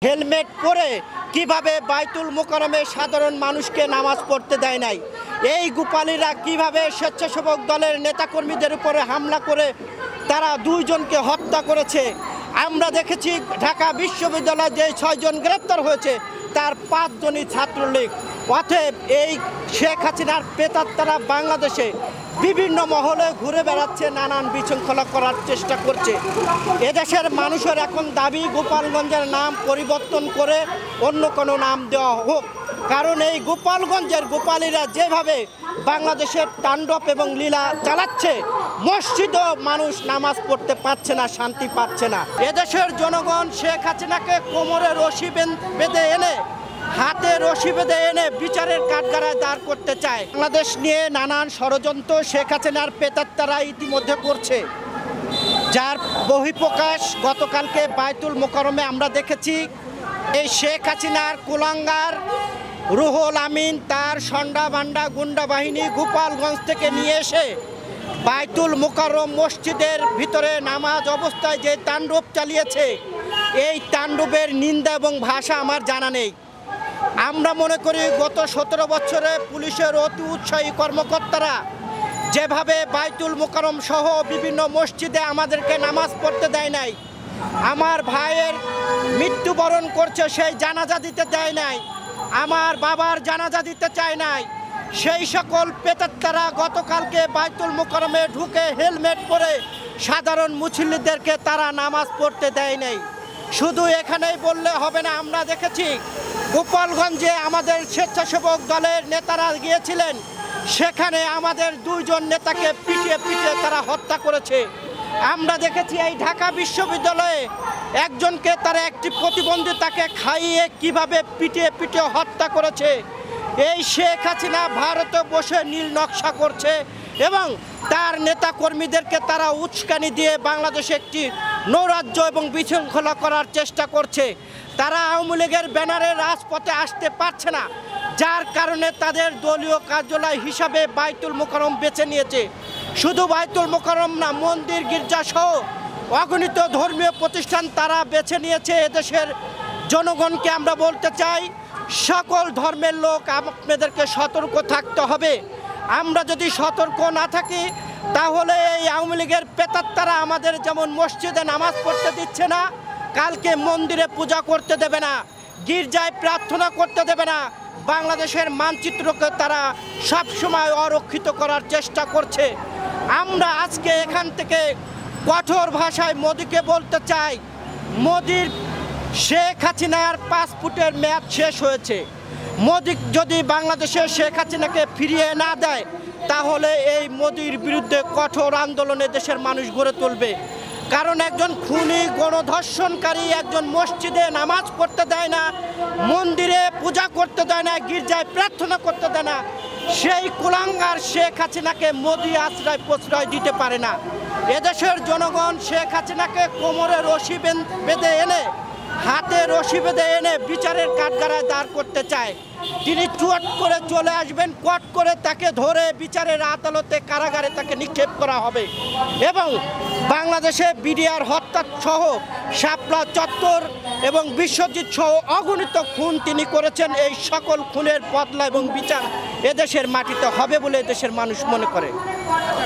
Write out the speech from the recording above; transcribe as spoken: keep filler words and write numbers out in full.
Helmet পরে কিভাবে বাইতুল মোকাররমে সাধারণ মানুষকে নামাজ পড়তে দেয় নাই, এই গোপালীরা কিভাবে স্বেচ্ছাসেবক দলের নেতাকর্মীদের উপরে হামলা করে তারা দুইজনকে হত্যা করেছে। আমরা দেখেছি ঢাকা বিশ্ববিদ্যালয়ে যে ছয়জন গ্রেপ্তার হয়েছে তার পাঁচজনই ছাত্রলীগ। অতএব এই শেখ হাসিনার প্রেতাত্মারা বাংলাদেশে বিভিন্ন মহলে ঘুরে বেড়াচ্ছে, নানান বিশৃঙ্খলা করার চেষ্টা করছে। এদেশের মানুষের এখন দাবি গোপালগঞ্জের নাম পরিবর্তন করে অন্য কোনো নাম দেওয়া হোক, কারণ এই গোপালগঞ্জের গোপালীরা যেভাবে বাংলাদেশের তাণ্ডব এবং লীলা চালাচ্ছে, মসজিদও মানুষ নামাজ পড়তে পারছে না, শান্তি পাচ্ছে না। এদেশের জনগণ শেখ হাসিনাকে কোমরে রশি বেঁধে এনে হাতে রশি বেঁধে এনে বিচারের কাঠগড়ায় দাঁড় করতে চায়। বাংলাদেশ নিয়ে নানান ষড়যন্ত্র শেখ হাসিনার প্রেতাত্মারা ইতিমধ্যে করছে, যার বহিঃপ্রকাশ গতকালকে বাইতুল মোকাররমে আমরা দেখেছি। এই শেখ হাসিনার কুলাঙ্গার রুহুল আমিন তার সন্ডা বান্ডা গুন্ডা বাহিনী গোপালগঞ্জ থেকে নিয়ে এসে বাইতুল মোকাররম মসজিদের ভিতরে নামাজ অবস্থায় যে তাণ্ডব চালিয়েছে, এই তাণ্ডবের নিন্দা এবং ভাষা আমার জানা নেই। আমরা মনে করি গত সতেরো বছরে পুলিশের অতি উৎসাহী কর্মকর্তারা যেভাবে বাইতুল মোকাররম সহ বিভিন্ন মসজিদে আমাদেরকে নামাজ পড়তে দেয় নাই, আমার ভাইয়ের মৃত্যুবরণ করছে সেই জানাজা দিতে দেয় নাই, আমার বাবার জানাজা দিতে চায় নাই, সেই সকল প্রেতাত্মারা গতকালকে বাইতুল মোকাররমে ঢুকে হেলমেট পরে সাধারণ মুসল্লিদেরকে তারা নামাজ পড়তে দেয় নাই। শুধু এখানেই বললে হবে না, আমরা দেখেছি গোপালগঞ্জে আমাদের স্বেচ্ছাসেবক দলের নেতারা গিয়েছিলেন, সেখানে আমাদের দুইজন নেতাকে পিটিয়ে পিটিয়ে তারা হত্যা করেছে। আমরা দেখেছি এই ঢাকা বিশ্ববিদ্যালয়ে একজনকে তারা একটি প্রতিবন্ধী তাকে খাইয়ে কিভাবে পিটিয়ে পিটিয়ে হত্যা করেছে। এই শেখ হাসিনা ভারতে বসে নীল নকশা করছে এবং তার নেতা কর্মীদেরকে তারা উস্কানি দিয়ে বাংলাদেশে একটি নৈরাজ্য এবং বিশৃঙ্খলা করার চেষ্টা করছে। তারা আওয়ামী লীগের ব্যানারে রাজপথে আসতে পারছে না, যার কারণে তাদের দলীয় কার্যালয় হিসাবে বাইতুল মোকাররম বেছে নিয়েছে। শুধু বাইতুল মোকাররম না, মন্দির গির্জা সহ অগণিত ধর্মীয় প্রতিষ্ঠান তারা বেছে নিয়েছে। এদেশের জনগণকে আমরা বলতে চাই, সকল ধর্মের লোক আপনাদেরকে সতর্ক থাকতে হবে। আমরা যদি সতর্ক না থাকি তাহলে এই আওয়ামী লীগের প্রেতাত্মারা আমাদের যেমন মসজিদে নামাজ পড়তে দিচ্ছে না, কালকে মন্দিরে পূজা করতে দেবে না, গির্জায় প্রার্থনা করতে দেবে না, বাংলাদেশের মানচিত্রকে তারা সবসময় অরক্ষিত করার চেষ্টা করছে। আমরা আজকে এখান থেকে কঠোর ভাষায় মোদিকে বলতে চাই, মোদির শেখ হাসিনার পাসপোর্টের মেয়াদ শেষ হয়েছে। মোদি যদি বাংলাদেশে শেখ হাসিনাকে ফিরিয়ে না দেয় তাহলে এই মোদির বিরুদ্ধে কঠোর আন্দোলনে দেশের মানুষ গড়ে তুলবে। কারণ একজন খুনি গণধর্ষণকারী একজন মসজিদে নামাজ পড়তে দেয় না, মন্দিরে পূজা করতে দেয় না, গির্জায় প্রার্থনা করতে দেয় না, সেই কুলাঙ্গার শেখ হাসিনাকে মোদি আশ্রয় প্রশ্রয় দিতে পারে না। এদেশের জনগণ শেখ হাসিনাকে কোমরে রশি বেঁধে এনে হাতে রশি বেঁধে এনে বিচারের কাঠগড়ায় দাঁড় করতে চায়। তিনি চুয়াট করে চলে আসবেন, কট করে তাকে ধরে বিচারের আদালতে কারাগারে তাকে নিক্ষেপ করা হবে এবং বাংলাদেশে বিডিআর হত্যা সহ শাপলা চত্বর এবং বিশ্বজিৎ সহ অগণিত খুন তিনি করেছেন। এই সকল খুনের বদলা এবং বিচার এদেশের মাটিতে হবে বলে এদেশের মানুষ মনে করে।